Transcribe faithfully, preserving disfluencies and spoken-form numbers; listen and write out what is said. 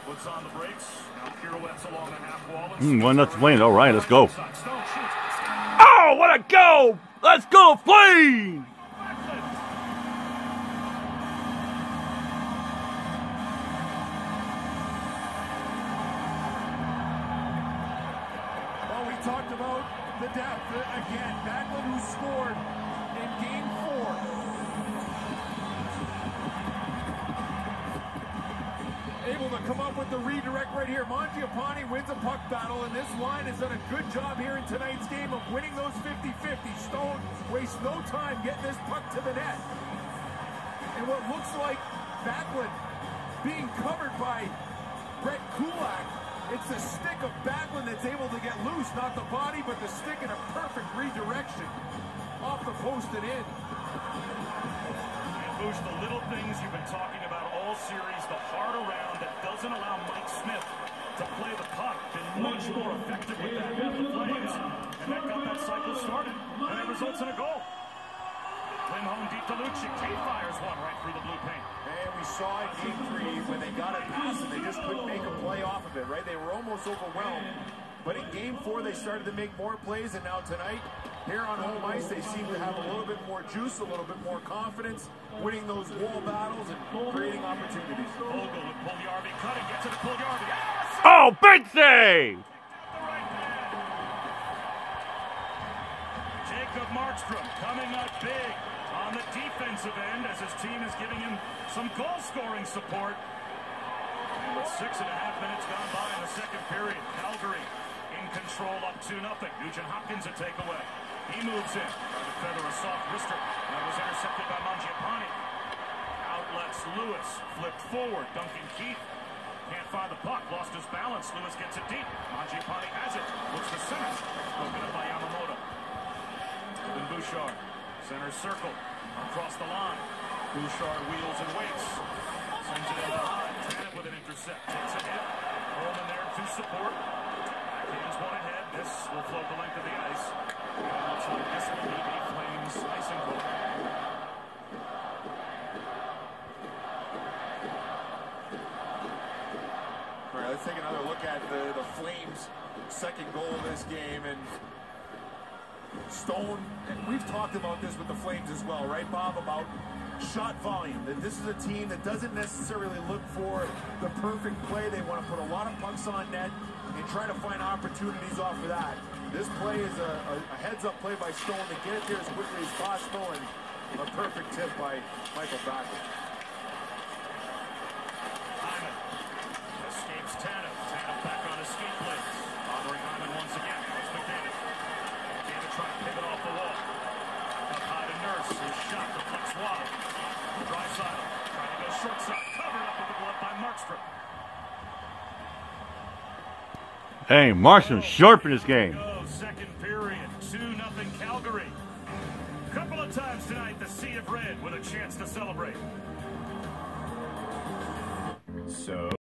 Puts on the brakes. Now pirouettes along the half wall. Mm, one nuts Flames. All right, let's go. Oh, what a go! Let's go, Flames! Well, we talked about the depth again. Backlund, who scored in game four. Able to come up with the redirect right here. Mangiapane wins a puck battle, and this line has done a good job here in tonight's game of winning those fifty fifty. Stone wastes no time getting this puck to the net. And what looks like Backlund being covered by Brett Kulak, it's the stick of Backlund that's able to get loose, not the body, but the stick in a perfect redirection off the post and in. And Bush, the little things you've been talking about all series, the hard around that doesn't allow Mike Smith to play the puck, been much more effective with that than the Flames, and that got that cycle started, and it results in a goal. Clean home deep to Lucic. He fires one right through the blue paint. And we saw in game three when they got it past and they just couldn't make a play off of it, right? They were almost overwhelmed. But in game four, they started to make more plays, and now tonight, here on home ice, they seem to have a little bit more juice, a little bit more confidence, winning those wall battles and creating opportunities. Vogel with Puljujarvi cutting, gets it to Puljujarvi. Yes! Oh, big save! Jacob Markstrom coming up big on the defensive end as his team is giving him some goal-scoring support. And with six and a half minutes gone by in the second period, Calgary in control up two nothing. Nugent Hopkins a takeaway. He moves in. Trying to feather a soft wrister. That was intercepted by Mangiapane. Outlets Lewis. Flipped forward. Duncan Keith can't find the puck. Lost his balance. Lewis gets it deep. Mangiapane has it. Looks to center. Broken up by Yamamoto. Then Bouchard. Center circle. Across the line. Bouchard wheels and waits. Sends it in behind. Tanev with an intercept. Takes a hit. Roman there to support. Backhands one ahead. This will float the length of the ice. And it looks like this will be the Flames icing goal. All right, let's take another look at the, the Flames' second goal of this game. And Stone, and we've talked about this with the Flames as well, right, Bob, about shot volume. That this is a team that doesn't necessarily look for the perfect play. They want to put a lot of pucks on net and try to find opportunities off of that. This play is a, a, a heads-up play by Stone to get it there as quickly as possible, and a perfect tip by Michael Backlund. Hyman escapes Tanev. Tanev back on his skate blades. Bothering Hyman once again. It's McDavid. McDavid trying to pivot off the wall. Up high to Nurse. His shot deflects wide. Draisaitl trying to go short side. Covered up with the glove by Markstrom. Hey, Markstrom sharp in this game. Second period, two nothing Calgary. Couple of times tonight, the Sea of Red with a chance to celebrate. So.